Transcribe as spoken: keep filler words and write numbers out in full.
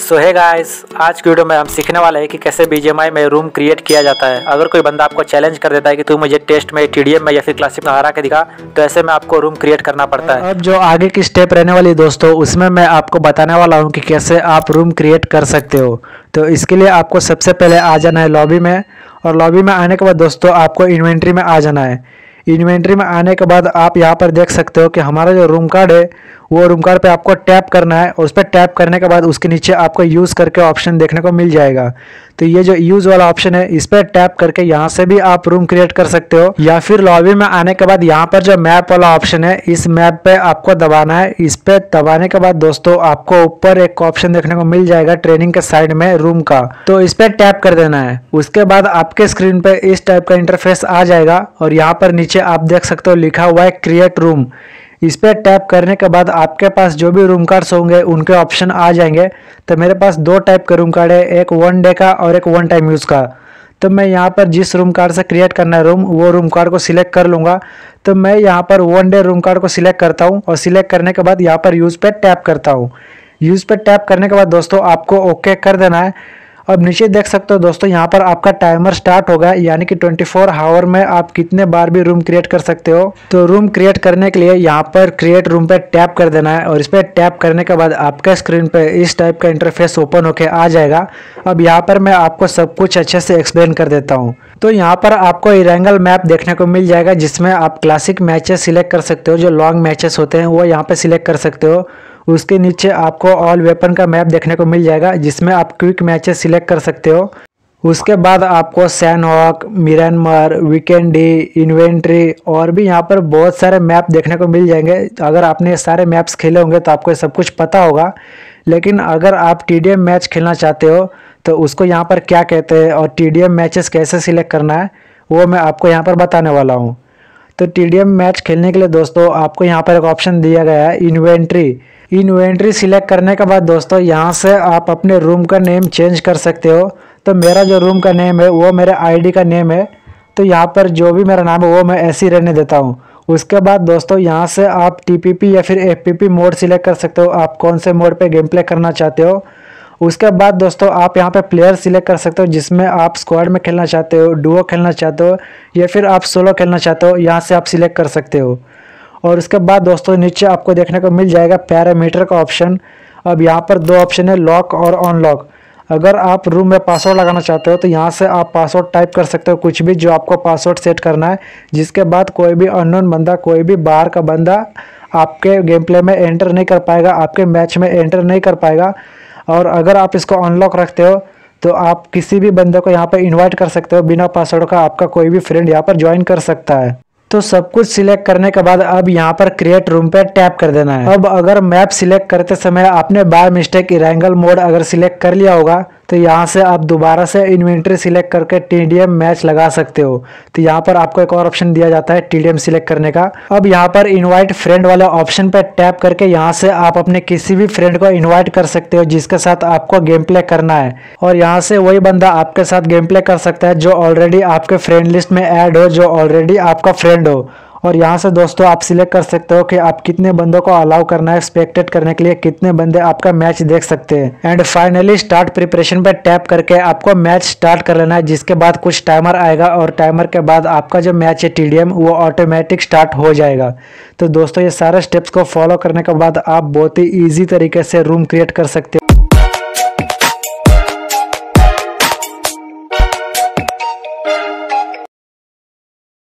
सो है गाइस, आज की वीडियो में हम सीखने वाले हैं कि कैसे बीजीएमआई में रूम क्रिएट किया जाता है। अगर कोई बंदा आपको चैलेंज कर देता है कि तू मुझे टेस्ट में, टीडीएम में या फिर क्लासिक में हरा के दिखा, तो ऐसे में आपको रूम क्रिएट करना पड़ता है। अब जो आगे की स्टेप रहने वाली दोस्तों, उसमें मैं आपको बताने वाला हूँ कि कैसे आप रूम क्रिएट कर सकते हो। तो इसके लिए आपको सबसे पहले आ जाना है लॉबी में, और लॉबी में आने के बाद दोस्तों आपको इन्वेंट्री में आ जाना है। इन्वेंट्री में आने के बाद आप यहाँ पर देख सकते हो कि हमारा जो रूम कार्ड है वो रूम कार्ड पे आपको टैप करना है, और उस पर टैप करने के बाद उसके नीचे आपको यूज़ करके ऑप्शन देखने को मिल जाएगा। तो ये जो यूज़ वाला ऑप्शन है, इस पर टैप करके यहाँ से भी आप रूम क्रिएट कर सकते हो, या फिर लॉबी में आने के बाद यहाँ पर जो मैप वाला ऑप्शन है, इस मैप पे आपको दबाना है। इस पे दबाने के बाद दोस्तों आपको ऊपर एक ऑप्शन देखने को मिल जाएगा ट्रेनिंग के साइड में रूम का, तो इस पर टैप कर देना है। उसके बाद आपके स्क्रीन पे इस टाइप का इंटरफेस आ जाएगा, और यहाँ पर नीचे आप देख सकते हो लिखा हुआ है क्रिएट रूम। इस पर टैप करने के बाद आपके पास जो भी रूम कार्ड्स होंगे उनके ऑप्शन आ जाएंगे। तो मेरे पास दो टाइप के रूम कार्ड है, एक वन डे का और एक वन टाइम यूज़ का। तो मैं यहाँ पर जिस रूम कार्ड से क्रिएट करना है रूम, वो रूम कार्ड को सिलेक्ट कर लूँगा। तो मैं यहाँ पर वन डे रूम कार्ड को सिलेक्ट करता हूँ, और सिलेक्ट करने के बाद यहाँ पर यूज़ पे टैप करता हूँ। यूज़ पे टैप करने के बाद दोस्तों आपको ओके कर देना है। अब नीचे देख सकते हो दोस्तों, यहाँ पर आपका टाइमर स्टार्ट होगा, यानी कि चौबीस आवर में आप कितने बार भी रूम क्रिएट कर सकते हो। तो रूम क्रिएट करने के लिए यहाँ पर क्रिएट रूम पे टैप कर देना है, और इस पर टैप करने के बाद आपके स्क्रीन पे इस टाइप का इंटरफेस ओपन होके आ जाएगा। अब यहाँ पर मैं आपको सब कुछ अच्छे से एक्सप्लेन कर देता हूँ। तो यहाँ पर आपको इरेंगल मैप देखने को मिल जाएगा, जिसमें आप क्लासिक मैचेस सिलेक्ट कर सकते हो, जो लॉन्ग मैचेस होते हैं वो यहाँ पे सिलेक्ट कर सकते हो। उसके नीचे आपको ऑल वेपन का मैप देखने को मिल जाएगा, जिसमें आप क्विक मैचेस सिलेक्ट कर सकते हो। उसके बाद आपको Sanhok, Miramar, weekend day, inventory और भी यहाँ पर बहुत सारे मैप देखने को मिल जाएंगे। अगर आपने सारे मैप्स खेले होंगे तो आपको सब कुछ पता होगा। लेकिन अगर आप टीडीएम मैच खेलना चाहते हो तो उसको यहाँ पर क्या कहते हैं और टीडीएम मैचेस कैसे सिलेक्ट करना है, वो मैं आपको यहाँ पर बताने वाला हूँ। तो टीडीएम मैच खेलने के लिए दोस्तों आपको यहाँ पर एक ऑप्शन दिया गया है इन्वेंट्री। इन्वेंट्री सिलेक्ट करने के बाद दोस्तों यहाँ से आप अपने रूम का नेम चेंज कर सकते हो। तो मेरा जो रूम का नेम है वो मेरे आईडी का नेम है, तो यहाँ पर जो भी मेरा नाम है वो मैं ऐसे ही रहने देता हूँ। उसके बाद दोस्तों यहाँ से आप टीपीपी या फिर एफपीपी मोड सिलेक्ट कर सकते हो, आप कौन से मोड पे गेम प्ले करना चाहते हो। उसके बाद दोस्तों आप यहाँ पे प्लेयर सिलेक्ट कर सकते हो, जिसमें आप स्क्वाड में खेलना चाहते हो, डुओ खेलना चाहते हो, या फिर आप सोलो खेलना चाहते हो, यहाँ से आप सिलेक्ट कर सकते हो। और उसके बाद दोस्तों नीचे आपको देखने को मिल जाएगा पैरामीटर का ऑप्शन। अब यहाँ पर दो ऑप्शन है, लॉक और अनलॉक। अगर आप रूम में पासवर्ड लगाना चाहते हो तो यहाँ से आप पासवर्ड टाइप कर सकते हो, कुछ भी जो आपको पासवर्ड सेट करना है, जिसके बाद कोई भी अननोन बंदा, कोई भी बाहर का बंदा आपके गेम प्ले में एंटर नहीं कर पाएगा, आपके मैच में एंटर नहीं कर पाएगा। और अगर आप इसको अनलॉक रखते हो तो आप किसी भी बंदे को यहाँ पर इन्वाइट कर सकते हो, बिना पासवर्ड का आपका कोई भी फ्रेंड यहाँ पर ज्वाइन कर सकता है। तो सब कुछ सिलेक्ट करने के बाद अब यहाँ पर क्रिएट रूम पे टैप कर देना है। अब अगर मैप सिलेक्ट करते समय आपने बाय मिस्टेक इरेंगल मोड अगर सिलेक्ट कर लिया होगा, तो यहाँ से आप दोबारा से इन्वेंट्री सिलेक्ट करके टीडीएम मैच लगा सकते हो। तो यहाँ पर आपको एक और ऑप्शन दिया जाता है टीडीएम सिलेक्ट करने का। अब यहाँ पर इनवाइट फ्रेंड वाले ऑप्शन पे टैप करके यहाँ से आप अपने किसी भी फ्रेंड को इनवाइट कर सकते हो जिसके साथ आपको गेम प्ले करना है, और यहाँ से वही बंदा आपके साथ गेम प्ले कर सकता है जो ऑलरेडी आपके फ्रेंड लिस्ट में ऐड हो, जो ऑलरेडी आपका फ्रेंड हो। और यहाँ से दोस्तों आप सिलेक्ट कर सकते हो कि आप कितने बंदों को अलाउ करना है स्पेक्टेट करने के लिए, कितने बंदे आपका मैच देख सकते हैं। एंड फाइनली स्टार्ट प्रिपरेशन पे टैप करके आपको मैच स्टार्ट कर लेना है, जिसके बाद कुछ टाइमर आएगा, और टाइमर के बाद आपका जो मैच है टीडीएम वो ऑटोमेटिक स्टार्ट हो जाएगा। तो दोस्तों ये सारे स्टेप्स को फॉलो करने के बाद आप बहुत ही ईजी तरीके से रूम क्रिएट कर सकते हो।